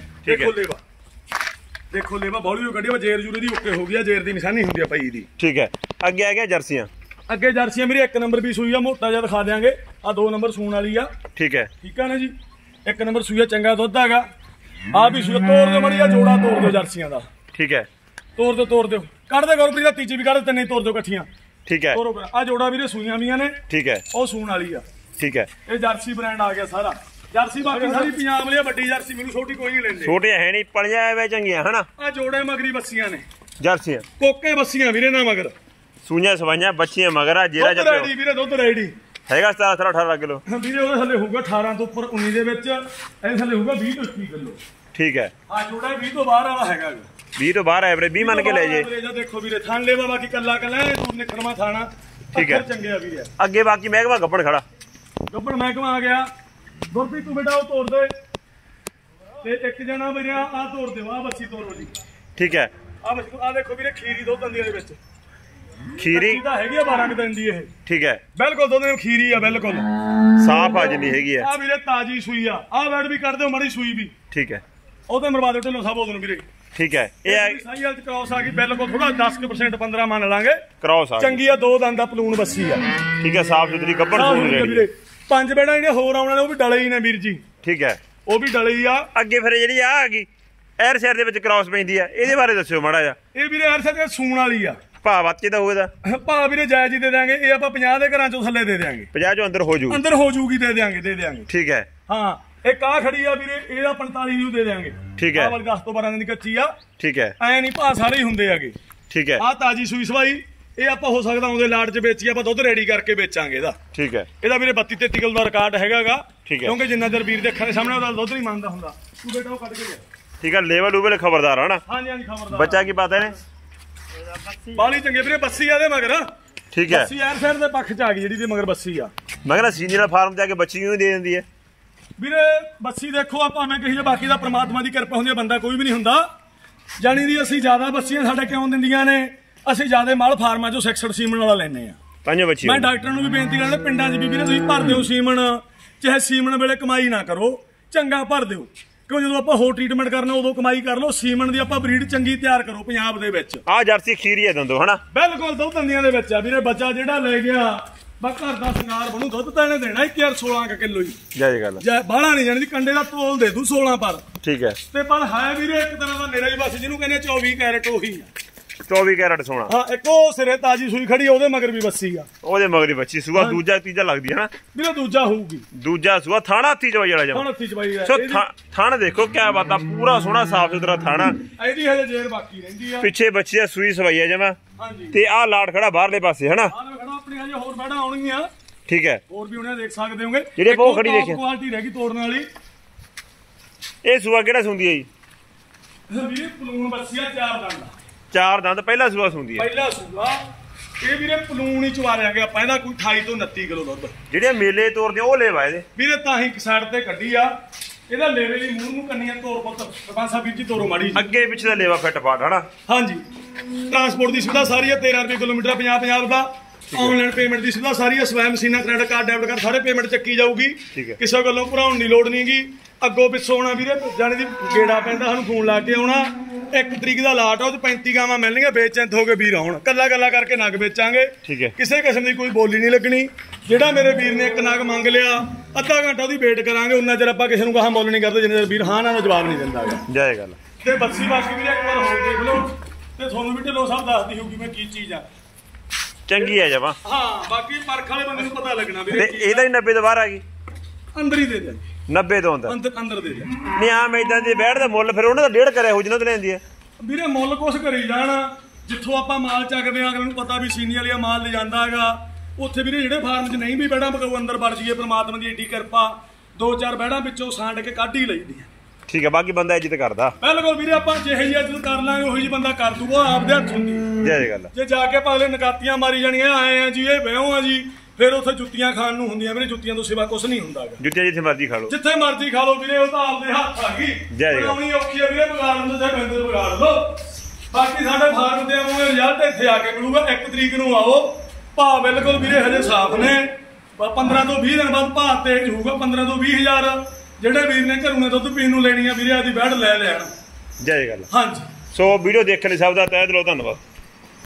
ਦੇਖੋ ਲੇਵਾ ਬੌਲੀ ਉਹ ਕੱਢੀ ਜੇਰ ਜੁੜੇ ਦੀ ਓਕੇ ਹੋ ਗਈ ਆ। ਜੇਰ ਦੀ ਨਿਸ਼ਾਨੀ ਹੁੰਦੀ ਆ ਪਈ ਦੀ। ਠੀਕ ਹੈ ਅੱਗੇ ਆ ਗਿਆ ਜਰਸੀਆਂ ਅੱਗੇ ਜਰਸੀਆਂ ਵੀਰੇ 1 ਨੰਬਰ ਵੀ ਸੂਈ ਆ ਮੋਟਾ ਜਿਹਾ ਦਿਖਾ ਦਿਆਂਗੇ ਆ 2 ਨੰਬਰ ਸੂਣ ਵਾਲੀ ਆ। ਠੀਕ ਆ ਨਾ ਜੀ 1 ਨੰਬਰ ਸੂਈ ਆ ਚੰਗਾ ਦੁੱਧ ਹੈਗਾ ਆ ਵੀ ਸੂਈ ਤੋੜ ਦਿਓ ਮੜੀ ਆ ਜੋੜਾ ਤੋੜ ਦਿਓ ਜਰਸੀਆਂ ਦਾ। ਠੀਕ ਹੈ ਤੋੜ ਦਿਓ ਕੱਢ ਦੇ ਗੁਰਪ੍ਰੀਤ ਦਾ ਤੀਜੀ ਵੀ ਕੱਢ ਤਿੰਨੇ ਤੋੜ ਦਿਓ ਇਕੱਠੀਆਂ। ਠੀਕ ਹੈ ਆ ਜੋੜਾ ਵੀਰੇ ਸੂਈਆਂ ਵੀਆਂ ਨੇ। ਠੀਕ ਹੈ ਉਹ ਸੂਣ ਵਾਲੀ ਆ। ਠੀਕ ਹੈ ਇਹ ਜਰਸੀ ਬ੍ਰਾਂਡ ਆ ਗਿਆ ਸਾਰਾ ਜਰਸੀ ਬਾਕੀ ਸਾਰੀ ਪੰਜਾਬ ਵਾਲੀ ਵੱਡੀ ਜਰਸੀ ਮੈਨੂੰ ਛੋਟੀ ਕੋਈ ਨਹੀਂ ਲੈਂਦੇ ਛੋਟੇ ਹੈ ਨਹੀਂ ਪਲੀਆਂ ਐਵੇਂ ਚੰਗੀਆਂ ਹਨਾ ਆ ਜੋੜੇ ਮਗਰੀ ਬੱਸੀਆਂ ਨੇ ਜਰਸੀਆਂ ਕੋਕੇ ਬੱਸੀਆਂ ਵੀਰੇ ਨਾ ਮਗਰ ਸੂਈਆਂ ਸਵਾਈਆਂ ਬੱਚੀਆਂ ਮਗਰ ਆ ਜਿਹੜਾ ਜੱਟ ਰੈਡੀ ਵੀਰੇ ਦੁੱਧ ਰੈਡੀ ਹੈਗਾ 17-18 ਕਿਲੋ ਵੀਰੇ ਉਹਦੇ ਥੱਲੇ ਹੋਊਗਾ 18 ਤੋਂ ਉੱਪਰ 19 ਦੇ ਵਿੱਚ ਇਹਦੇ ਥੱਲੇ ਹੋਊਗਾ 20 ਤੋਂ 21 ਕਿਲੋ। ਠੀਕ ਹੈ ਆ ਜੋੜਾ 20 ਤੋਂ ਬਾਹਰ ਵਾਲਾ ਹੈਗਾ 20 ਤੋਂ ਬਾਹਰ ਐਵਰੇਜ 20 ਮੰਨ ਕੇ ਲੈ ਜੇ ਦੇਖੋ ਵੀਰੇ ਥਾਣ ਲੈਵਾ ਬਾਕੀ ਕੱਲਾ ਤੂੰ ਨਿਕਲਵਾ ਥਾਣਾ। ਠੀਕ ਹੈ ਚੰਗੇ ਆ ਵੀਰੇ ਅੱਗੇ ਬਾਕੀ ਮਹਿਕਮਾ ਗੱਬਣ ਖੜਾ ਗੱਬਣ ਮਹਿਕਮਾ ਆ ਗਿਆ ਗੁਰਪ੍ਰੀਤ ਤੂੰ ਬੇਟਾ ਉਹ ਤੋੜ ਦੇ ਤੇ ਇੱਕ ਜਣਾ ਵੀਰੇ ਆ ਤੋੜ ਦਿਓ ਆ ਬੱਸੀ ਤੋੜੋ ਜੀ। ਠੀਕ ਹੈ ਆ ਦੇਖੋ ਵੀਰੇ ਖੀਰੀ ਦੁੱਧ ਦਿੰਦੀ ਇਹਦੇ ਵਿੱਚ ਖੀਰੀ ਤਾਂ ਹੈਗੀ ਆ 12 ਦਿਨ ਦੀ ਇਹ। ਠੀਕ ਹੈ ਬਿਲਕੁਲ ਦੁੱਧ ਦੀ ਖੀਰੀ ਆ ਬਿਲਕੁਲ ਸਾਫ ਆ ਜਿੰਨੀ ਹੈਗੀ ਆ ਵੀਰੇ ਤਾਜੀ ਸੂਈ ਆ ਵੈਟ ਵੀ ਕੱਢ ਦਿਓ ਮਾੜੀ ਸੂਈ ਵੀ। ਠੀਕ ਹੈ ਉਹਦੇ ਮਰਵਾ ਦਿਓ ਢਿੱਲੋਂ ਸਾਹਿਬ ਉਹਨੂੰ ਵੀਰੇ। ਠੀਕ ਹੈ ਇਹ ਸਾਈ ਵਾਲ ਚ ਕ੍ਰਾਸ ਆ ਗਈ ਬਿਲਕੁਲ ਥੋੜਾ 10% 15 ਮੰਨ ਲਾਂਗੇ ਕ੍ਰਾਸ ਆ ਚੰਗੀ ਆ 2 ਦੰਦ ਦਾ ਪਲੂਣ ਬੱਸੀ ਆ। ਠੀਕ ਹੈ ਸਾਫ ਸੁਥਰੀ ਗੱਬੜ ਸੂਈ ਵੀਰੇ 5 ਬੇੜਾ ਜਿਹੜੇ ਹੋਰ ਆਉਣ ਵਾਲੇ ਉਹ ਵੀ ਡਲੇ ਹੀ ਨੇ ਵੀਰ ਜੀ। ਠੀਕ ਹੈ ਉਹ ਵੀ ਡਲੇ ਹੀ ਆ। ਅੱਗੇ ਫਿਰ ਜਿਹੜੀ ਆ ਗਈ ਐਰ ਸ਼ਹਿਰ ਦੇ ਵਿੱਚ ਕ੍ਰਾਸ ਪੈਂਦੀ ਆ ਇਹਦੇ ਬਾਰੇ ਦੱਸਿਓ ਮਾੜਾ ਜਿਹਾ। ਇਹ ਵੀਰੇ ਐਰ ਸ਼ਹਿਰ ਸੂਣ ਵਾਲੀ ਆ ਭਾਅ ਵਾਚੇ ਦਾ ਹੋਵੇਗਾ ਭਾਅ ਵੀਰੇ ਜਾਇਜ਼ ਹੀ ਦੇ ਦਿਆਂਗੇ ਇਹ ਆਪਾਂ 50 ਦੇ ਘਰਾਂ ਚੋਂ ਥੱਲੇ ਦੇ ਦਿਆਂਗੇ 50 ਚੋਂ ਅੰਦਰ ਹੋ ਜੂਗੀ ਦੇ ਦਿਆਂਗੇ। ਠੀਕ ਹੈ ਹਾਂ ਇੱਕ ਆ ਖੜੀ ਆ ਵੀਰੇ ਇਹਦਾ 45 ਨੂੰ ਦੇ ਦਿਆਂਗੇ। ਠੀਕ ਹੈ 10 ਤੋਂ 12 ਦਿਨ ਦੀ ਕੱਚੀ ਆ। ਠੀਕ ਹੈ ਐ ਨਹੀਂ ਭਾਅ ਸਾਰੇ ਹੀ ਹੁੰਦੇ ਆਗੇ। ਠੀਕ ਹੈ ਆ ਤਾਜੀ ਸੂਈ ਸਵਾਈ ਇਹ ਆਪਾਂ ਹੋ ਸਕਦਾ ਆਉਂਦੇ ਲਾਟ ਚ ਵੇਚੀ ਆਪਾਂ ਦੁੱਧ ਰੈਡੀ ਕਰਕੇ ਵੇਚਾਂਗੇ ਇਹਦਾ। ਠੀਕ ਹੈ ਇਹਦਾ ਵੀਰੇ 32-33 ਕਿਲੋ ਦਾ ਰਿਕਾਰਡ ਹੈਗਾਗਾ। ਕਿਉਂਕਿ ਜਿੰਨਾ ਚਿਰ ਵੀਰ ਦੇ ਅੱਖਾਂ ਦੇ ਸਾਹਮਣੇ ਉਹਦਾ ਦੁੱਧ ਨਹੀਂ ਮੰਨਦਾ ਹੁੰਦਾ ਤੂੰ ਬੇਟਾ ਉਹ ਕੱਢ ਕੇ ਲਿਆ। ਠੀਕ ਹੈ ਲੇਵਲ ਉਬਲ ਖਬਰਦਾਰ ਹਨਾ। ਹਾਂਜੀ ਖਬਰਦਾਰ ਬੱਚਾ ਕੀ ਪਤਾ ਨੇ ਬਾਲੀ ਚੰਗੇ ਵੀਰੇ ਬੱਸੀ ਆ ਦੇ ਮਗਰ। ਠੀਕ ਹੈ ਬੱਸੀ ਐਰ ਸਾਈਡ ਦੇ ਪੱਖ ਚ ਆ ਗਈ ਜਿਹੜੀ ਦੇ ਮਗਰ ਬੱਸੀ ਆ ਮਗਰ ਸੀਨੀਅਰ ਫਾਰਮ ਜਾ ਕੇ ਬੱਚੀ ਨੂੰ ਦੇ ਦਿੰਦੀ ਹੈ ਵੀਰੇ। ਬੱਸੀ ਦੇਖੋ ਆਪਾਂ ਮੈਂ ਕਹੀ ਬਾਕੀ ਦਾ ਪ੍ਰਮਾਤਮਾ ਦੀ ਕਿਰਪਾ ਹੁੰਦੀ ਹੈ ਬੰਦਾ ਕੋਈ ਵੀ ਨਹੀਂ ਹੁੰਦਾ ਜਾਣੀ ਦੀ ਅਸੀਂ ਜ਼ਿਆਦਾ ਬੱਸੀਆਂ ਸਾਡੇ ਕਿਉਂ ਦਿੰਦੀਆਂ ਨੇ ਅਸੀਂ ਜ਼ਿਆਦਾ ਮਾਲ ਫਾਰਮਾਂ ਚੋਂ 66 ਸੀਮਨ ਵਾਲਾ ਲੈਨੇ ਆ ਪੰਜ ਬੱਚੀ। ਮੈਂ ਡਾਕਟਰਾਂ ਨੂੰ ਵੀ ਬੇਨਤੀ ਕਰਦਾ ਪਿੰਡਾਂ 'ਚ ਵੀ ਵੀਰੇ ਤੁਸੀਂ ਭਰ ਦਿਓ ਸੀਮਨ ਚਾਹੇ ਸੀਮਨ ਵੇਲੇ ਕਮਾਈ ਨਾ ਕਰੋ ਚੰਗਾ ਭਰ ਦਿਓ ਕਿਉਂ ਜਦੋਂ ਆਪਾਂ ਹੋਰ ਟ੍ਰੀਟਮੈਂਟ ਕਰਨਾ ਉਦੋਂ ਕਮਾਈ ਕਰ ਲਓ ਸੀਮਨ ਦੀ ਆਪਾਂ ਬਰੀਡ ਚੰਗੀ ਤਿਆਰ ਕਰੋ ਪੰਜਾਬ ਦੇ ਵਿੱਚ। ਆ ਜਰਸੀ ਖੀਰੀ ਹੈ ਦੰਦੋ ਹਨਾ ਬਿਲਕੁਲ ਦੁੱਧ ਦੰਦੀਆਂ ਦੇ ਵਿੱਚ ਆ ਵੀਰੇ ਬੱਚਾ ਜਿਹੜਾ ਲੈ ਗਿਆ ਬਸ ਘਰ ਦਾ ਸ਼ਿੰਗਾਰ ਬਣੂ ਦੁੱਧ ਤਾਂ ਇਹਨੇ ਦੇਣਾ 16 ਕਿਲੋ ਹੀ ਜੈ ਗੱਲ ਬਾਹਲਾ ਨਹੀਂ ਜਾਣੀ ਕੰਡੇ ਦਾ ਤੋਲ ਦੇ ਦੂ 16 ਪਰ। ਠੀਕ ਹੈ ਤੇ ਪਰ ਹੈ ਵੀਰੇ ਇੱਕ ਤਰ੍ਹਾਂ ਦਾ ਨੇਰਾ ਹੀ ਬਸ ਜਿਹਨੂੰ ਕਹਿੰਦੇ 24 ਕੈਰਟ ਉਹੀ ਆ 24 ਕੈਰਟ ਸੋਨਾ। ਹਾਂ ਇੱਕੋ ਸਿਰੇ ਤਾਜੀ ਸੂਈ ਖੜੀ ਉਹਦੇ ਮਗਰ ਵੀ ਬੱਸੀ ਆ, ਉਹਦੇ ਮਗਰ ਵੀ ਬੱਚੀ ਸੂਆ ਦੂਜਾ ਤੀਜਾ ਲੱਗਦੀ ਹੈ ਨਾ ਵੀਰੇ, ਦੂਜਾ ਹੋਊਗੀ, ਦੂਜਾ ਸੂਆ ਥਾਣਾ ਹੱਥੀ ਚਵਾਈ ਵਾਲਾ ਜਮਾ, ਹੱਥੀ ਚਵਾਈ ਸੋ ਥਣ ਦੇਖੋ ਕਿਆ ਬਾਤ ਆ, ਪੂਰਾ ਸੋਹਣਾ ਸਾਫ ਸੁਥਰਾ ਥਾਣਾ। ਇਹਦੀ ਹਜੇ ਜੇਰ ਬਾਕੀ ਰਹਿੰਦੀ ਆ, ਪਿੱਛੇ ਬੱਚੀ ਆ ਸੂਈ ਸਵਾਈ ਆ ਜਮਾ। ਹਾਂਜੀ ਤੇ ਆਹ ਲਾਟ ਖੜਾ ਬਾਹਰਲੇ ਪਾਸੇ ਹਨਾ, ਆਹ ਖੜਾ ਆਪਣੀ ਹਜੇ ਹੋਰ ਬੈਠਾ ਆਉਣਗੀਆਂ, ਠੀਕ ਹੈ, ਹੋਰ ਵੀ ਉਹਨੇ ਦੇਖ ਸਕਦੇ ਹੋਗੇ ਜਿਹੜੇ ਬਹੁਤ ਖੜੀ ਦੇਖੇ ਕੁਆਲਿਟੀ ਰਹਿ ਗਈ ਤੋੜਨ ਵਾਲੀ। ਇਹ ਸੂਆ ਕਿਹੜਾ ਸੁੰਦੀ ਹੈ ਜੀ? ਵੀਰੇ ਪਲੂਣ ਬੱਸੀਆ 4 ਦੰਦ, 4 ਦੰਦ ਪਹਿਲਾ ਸੂਆ ਸੁੰਦੀ ਹੈ, ਪਹਿਲਾ ਸੂਆ। ਇਹ ਵੀਰੇ ਪਲੂਣ ਹੀ ਚਵਾਰਿਆਗੇ ਆਪਾਂ, ਇਹਦਾ ਕੋਈ 28 ਤੋਂ 29 ਕਿਲੋ ਦੁੱਧ। ਜਿਹੜੇ ਮੇਲੇ ਤੋਰਦੇ ਉਹ ਲੈਵਾ ਇਹਦੇ ਵੀਰੇ ਤਾਂ ਹੀ ਇੱਕ ਸਾਈਡ ਤੇ ਕੱਢੀ ਆ, ਇਹਦਾ ਲੇਵੇ ਦੀ ਮੂੰਹ ਨੂੰ ਕੰਨੀਆਂ ਤੋੜ ਪੁੱਤ ਸਰਪੰਚ ਸਾਹਿਬ ਵੀਰ ਜੀ ਤੋਰੋ ਮਾੜੀ, ਅੱਗੇ ਪਿੱਛੇ ਦਾ ਲੇਵਾ ਫਿੱਟ ਫਾਟ ਹਨਾ। ਹਾਂਜੀ ਟਰਾਂਸਪੋਰਟ ਦੀ ਸੁਵਿਧਾ ਸਾਰੀ ਆ, 13 ਰੁਪਏ ਕਿਲੋਮੀਟਰ 50 ਦਾ। ਆਨਲਾਈਨ ਪੇਮੈਂਟ ਦੀ ਸੁਵਿਧਾ ਸਾਰੀ ਆ, ਸਵੈ ਮਸ਼ੀਨਾਂ ਕ੍ਰੈਡਿਟ ਕਾਰਡ ਡੈਬਿਟ ਕਾਰਡ ਸਾਰੇ ਪੇਮੈਂਟ ਚੱਕੀ ਜਾਊਗੀ, ਕਿਸੇ ਗੱਲੋਂ ਭਰਾਉਣ ਦੀ ਲੋੜ ਨਹੀਂਗੀ। ਅੱਗੋਂ ਪਿੱਛੋਂ ਆਉਣਾ ਵੀਰੇ ਜਾਣੀ ਦੀ ਗੇੜਾ ਪੈਂਦਾ, ਸਾਨੂੰ ਫੋਨ ਲਾ ਕੇ ਆਉਣਾ। 1 ਤਰੀਕ ਦਾ ਲਾਟ ਆ, ਉਹ 'ਚ 35 ਗਾਵਾਂ ਮਿਲਣਗੀਆਂ, ਵੇਚੈਂਤ ਹੋ ਕੇ ਵੀਰ ਆਉਣ, ਕੱਲਾ ਕਰਕੇ ਨਗ ਵੇਚਾਂਗੇ, ਕਿਸੇ ਕਿਸਮ ਦੀ ਕੋਈ ਬੋਲੀ ਨਹੀਂ ਲੱਗਣੀ। ਜਿਹੜਾ ਮੇਰੇ ਵੀਰ ਨੇ ਇੱਕ ਨਗ ਮੰਗ ਲਿਆ, ਅੱਧਾ ਘੰਟਾ ਉਹਦੀ ਵੇਟ ਕਰਾਂਗੇ, ਉਹਨਾਂ ਚਿਰ ਆਪਾਂ ਕਿਸੇ ਨੂੰ ਕਹਾ ਮੁੱਲ ਨਹੀਂ ਕਰਦੇ ਜਿੰਨੇ ਚਿਰ ਵੀਰ ਹਾਂ ਨਾਲ ਜਵਾਬ ਨਹੀਂ ਦਿੰਦਾ। ਜੈ ਗੱਲ। ਤੇ ਬੱਸੀ ਬਾਕੀ ਵੀਰੇ ਇੱਕ ਵਾਰ ਹੋਰ ਦੇਖ ਲਓ, ਤੇ ਤੁਹਾਨੂੰ ਵੀ ਢਿੱਲੋਂ ਸਾਹਿਬ ਦੱਸਦੀ ਹੋਊਗੀ ਮੈਂ ਕੀ ਚੀਜ਼ ਆ, ਚੰਗੀ ਹੈ ਜਮਾ। ਹਾਂ ਬਾਕੀ ਪਰਖ ਵਾਲੇ ਬੰਦੇ ਨੂੰ ਪਤਾ ਲੱਗਣਾ ਵੀਰੇ। ਤੇ ਇਹਦਾ ਹੀ 90 ਤੋਂ ਬਾਹਰ ਆ ਗਈ, ਅੰਦਰ ਹੀ ਦੇ ਦੇ, 90 ਤੋਂ ਅੰਦਰ ਦੇ ਦੇ। ਨਹੀਂ ਆਮ ਇਦਾਂ ਦੀ ਬੈਠ ਦਾ ਮੁੱਲ ਫਿਰ ਉਹਨਾਂ ਦਾ 1.5 ਕਰਿਆ ਹੋ ਜਿੰਨਾ ਤੋਂ ਲੈਂਦੀ ਹੈ ਵੀਰੇ। ਮੁੱਲ ਕੁਛ ਕਰੀ ਜਾਣ, ਜਿੱਥੋਂ ਆਪਾਂ ਮਾਲ ਚੱਕਦੇ ਆ ਅਗਲੇ ਨੂੰ ਪਤਾ ਵੀ ਸੀਨੀ ਵਾਲੀਆ ਮਾਲ ਲਿਜਾਂਦਾ ਹੈਗਾ, ਉੱਥੇ ਵੀਰੇ ਜਿਹੜੇ ਫਾਰਮ 'ਚ ਨਹੀਂ ਵੀ ਬੈਠਾ ਬਕਾਊ ਅੰਦਰ ਵੜ ਜਾਈਏ, ਪ੍ਰਮਾਤਮਾ ਦੀ ਏਡੀ ਕਿਰਪਾ, 2-4 ਬੈੜਾਂ ਵਿੱਚੋਂ ਸਾਂਡ ਕੇ ਕੱਢ ਹੀ ਲਈਦੀਆਂ। ਠੀਕ ਹੈ, ਬਾਕੀ ਬੰਦਾ ਇੱਜ਼ਤ ਕਰਦਾ ਬਿਲਕੁਲ ਵੀਰੇ, ਆਪਾਂ ਜਿਹੇ ਜਿਹੀ ਇੱਜ਼ਤ ਕਰ ਲਾਂਗੇ ਉਹੀ ਜੀ ਬੰਦਾ ਕਰ ਦੂਗਾ, ਆਪਦੇ ਹੱਥ ਹੁੰਦੀ। ਜੈ ਗੱਲ। ਜੇ ਜਾ ਕੇ ਪਾਲੇ ਨਕਾਤੀਆਂ ਮਾਰੀ ਜਾਣੀਆਂ, ਆਏ ਆ ਜੀ ਇਹ ਵਿਹੋਂ ਆ ਜੀ, ਫਿਰ ਉੱਥੇ ਜੁੱਤੀਆਂ ਖਾਣ ਨੂੰ ਹੁੰਦੀਆਂ ਵੀਰੇ, ਜੁੱਤੀਆਂ ਤੋਂ ਸਿਵਾ ਕੁਛ ਨਹੀਂ ਹੁੰਦਾ। ਜੁੱਤੀਆਂ ਜਿੱਥੇ ਮਰਜ਼ੀ ਖਾ ਲਓ, ਜਿੱਥੇ ਮਰਜ਼ੀ ਖਾ ਲਓ ਵੀਰੇ, ਉਹ ਤਾਂ ਆਪਦੇ ਹੱਥ ਆ ਗਈ, ਬਣਾਉਣੀ ਔਖੀ ਆ ਵੀਰੇ, ਵਿਗਾੜਨ ਤੋਂ ਚਾਹੇ ਬੰਦੇ ਵਿਗਾੜ ਲਓ। ਬਾਕੀ ਸਾਡੇ ਫਾਰਮ ਦੇ ਆਉਂਗੇ ਰਿਜ਼ਲਟ ਇੱਥੇ ਆ ਕੇ ਮਿਲੂਗਾ। 1 ਤਰੀਕ ਨੂੰ ਆਓ, ਭਾਅ ਬਿਲਕੁਲ ਵੀਰੇ ਹਜੇ ਸਾਫ਼ ਨੇ, 15 ਤੋਂ 20 ਦਿਨ ਬਾਅਦ ਭਾਅ ਤੇਜ਼ ਹੋਊਗਾ, 15 ਤੋਂ 20 ਹਜ਼ਾਰ। ਜਿਹੜੇ ਵੀਰ ਨੇ ਘਰੋਂ ਦੁੱਧ ਪੀਣ ਨੂੰ ਲੈਣੀ ਆ ਵੀਰੇ, ਆਦੀ ਬੈੜ ਲੈ ਲੈਣ। ਜੈ ਗੱਲ। ਹਾਂਜੀ, ਸੋ ਵੀਡੀਓ ਦੇਖਣ ਲਈ ਸਭ ਦਾ ਤਹਿ ਦਿਲੋਂ ਧੰਨਵਾਦ।